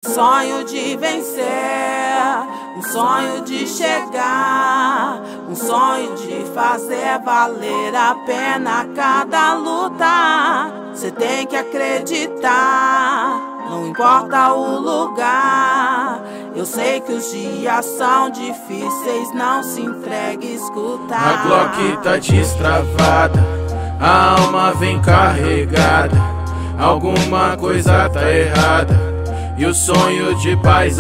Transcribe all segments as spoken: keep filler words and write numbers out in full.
Sonho de vencer, um sonho de chegar, um sonho de fazer valer a pena cada luta. Cê tem que acreditar, não importa o lugar. Eu sei que os dias são difíceis, não se entregue, escuta. A Glock tá destravada, a alma vem carregada, alguma coisa tá errada e o sonho de paz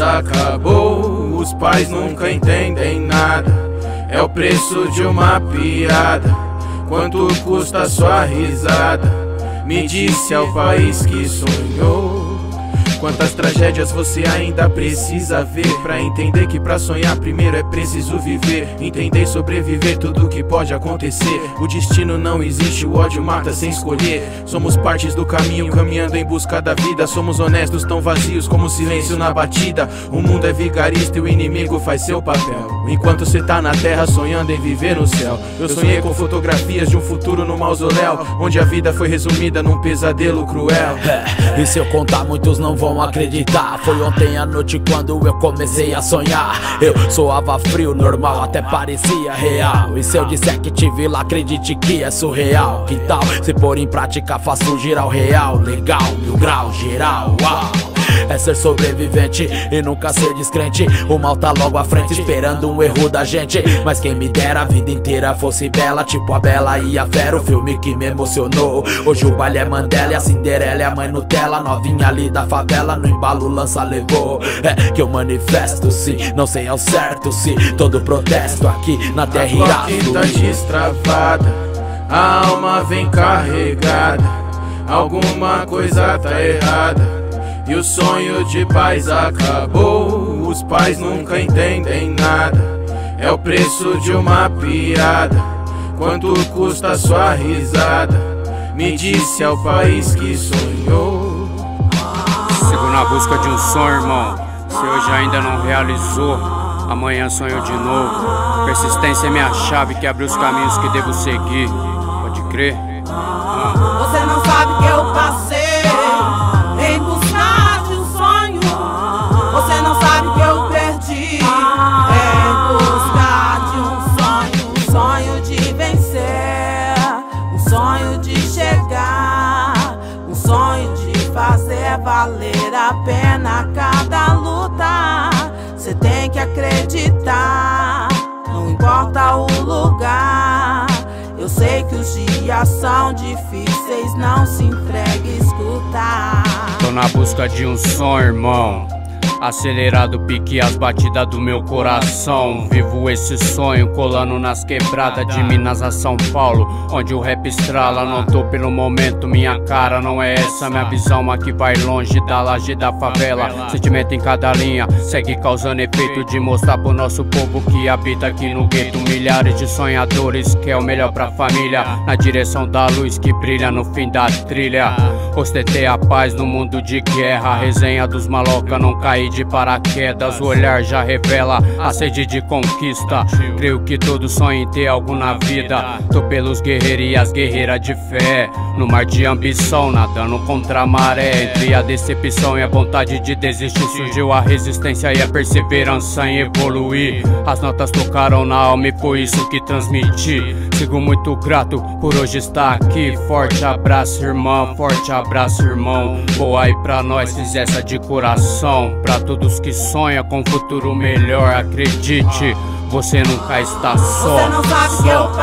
acabou. Os pais nunca entendem nada, é o preço de uma piada. Quanto custa sua risada? Me disse ao país que sonhou. Quantas tragédias você ainda precisa ver pra entender que pra sonhar primeiro é preciso viver. Entender e sobreviver tudo que pode acontecer. O destino não existe, o ódio mata sem escolher. Somos partes do caminho, caminhando em busca da vida. Somos honestos, tão vazios como o silêncio na batida. O mundo é vigarista e o inimigo faz seu papel, enquanto cê tá na terra sonhando em viver no céu. Eu sonhei com fotografias de um futuro no mausoléu, onde a vida foi resumida num pesadelo cruel. É, e se eu contar muitos não vão acreditar. Foi ontem à noite quando eu comecei a sonhar. Eu soava frio, normal, até parecia real. E se eu disser que te vi lá, acredite que é surreal. Que tal se pôr em prática, faço girar o real. Legal, mil graus, geral, uau. É ser sobrevivente e nunca ser descrente. O mal tá logo à frente, esperando um erro da gente. Mas quem me dera a vida inteira fosse bela, tipo a Bela e a Fera, o filme que me emocionou. Hoje o baile é Mandela e a Cinderela é a mãe Nutella. Novinha ali da favela, no embalo lança levou. É que eu manifesto sim, não sei ao certo se todo protesto aqui na terra irá fluir. A Glock tá destravada, a alma vem carregada, alguma coisa tá errada e o sonho de paz acabou. Os pais nunca entendem nada, é o preço de uma piada. Quanto custa sua risada? Me disse ao país que sonhou. Sigo na busca de um sonho, irmão. Se hoje ainda não realizou, amanhã sonho de novo. Persistência é minha chave que abre os caminhos que devo seguir. Pode crer? Ah. Você não sabe que eu passei em busca de um sonho. Você não sabe que eu perdi em busca de um sonho. Um sonho de vencer, um sonho de chegar, um sonho de fazer valer a pena cada luta. Cê tem que acreditar, não importa o lugar. Eu sei que os dias são difíceis, não se entregue, escuta. Tô na busca de um sonho, irmão. Acelerado pique as batidas do meu coração. Vivo esse sonho colando nas quebradas de Minas a São Paulo, onde o rap estrala. Não tô pelo momento, minha cara não é essa. Minha visão aqui vai longe da laje da favela. Sentimento em cada linha, segue causando efeito de mostrar pro nosso povo que habita aqui no gueto. Milhares de sonhadores, que é o melhor pra família, na direção da luz que brilha no fim da trilha. Ostentei a paz no mundo de guerra, a resenha dos maloca não cair de paraquedas. O olhar já revela a sede de conquista. Creio que todo sonho em ter algo na vida. Tô pelos guerreiros e as guerreiras de fé, no mar de ambição, nadando contra a maré. Entre a decepção e a vontade de desistir, surgiu a resistência e a perseverança em evoluir. As notas tocaram na alma e foi isso que transmiti. Sigo muito grato por hoje estar aqui. Forte abraço, irmão, forte abraço, irmão. Boa aí pra nós, fiz essa de coração. Pra todos que sonham com um futuro melhor, acredite, você nunca está só. Você não sabe só. Que eu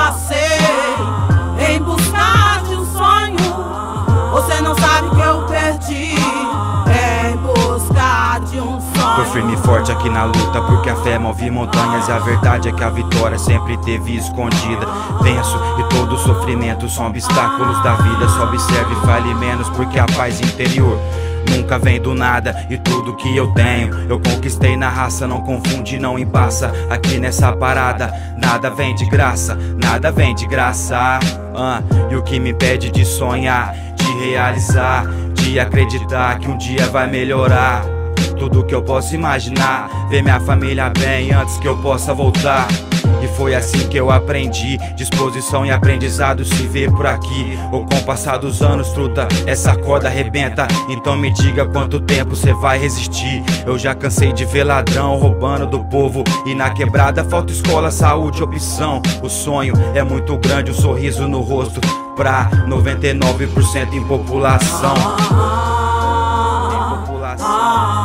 passei em busca de um sonho. Você não sabe que eu perdi em busca de um sonho. Tô firme e forte aqui na luta, porque a fé move montanhas. E a verdade é que a vitória sempre teve escondida. Venço e todo sofrimento são obstáculos da vida. Só observe e fale menos, porque a paz interior nunca vem do nada, e tudo que eu tenho eu conquistei na raça. Não confunde, não embaça aqui nessa parada. Nada vem de graça, nada vem de graça. uh, E o que me impede de sonhar, de realizar, de acreditar que um dia vai melhorar. Tudo que eu posso imaginar, ver minha família bem antes que eu possa voltar. E foi assim que eu aprendi. Disposição e aprendizado se vê por aqui. Ou com o passar dos anos, truta, essa corda arrebenta. Então me diga quanto tempo cê vai resistir. Eu já cansei de ver ladrão roubando do povo. E na quebrada falta escola, saúde, opção. O sonho é muito grande, um sorriso no rosto pra noventa e nove por cento em população. Em população.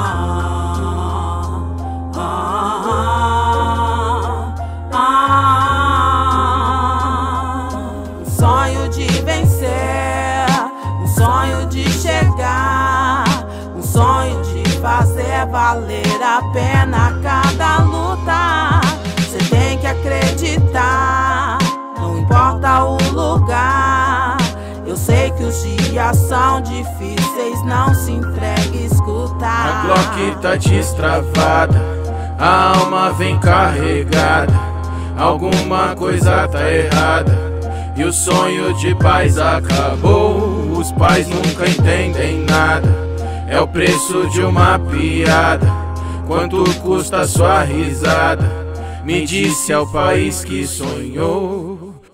Sonho de vencer, um sonho de chegar, um sonho de fazer valer a pena cada luta. Cê tem que acreditar, não importa o lugar. Eu sei que os dias são difíceis, não se entregue, escutar. A Glock tá destravada, a alma vem carregada, alguma coisa tá errada e o sonho de paz acabou. Os pais nunca entendem nada, é o preço de uma piada. Quanto custa sua risada? Me disse ao país que sonhou.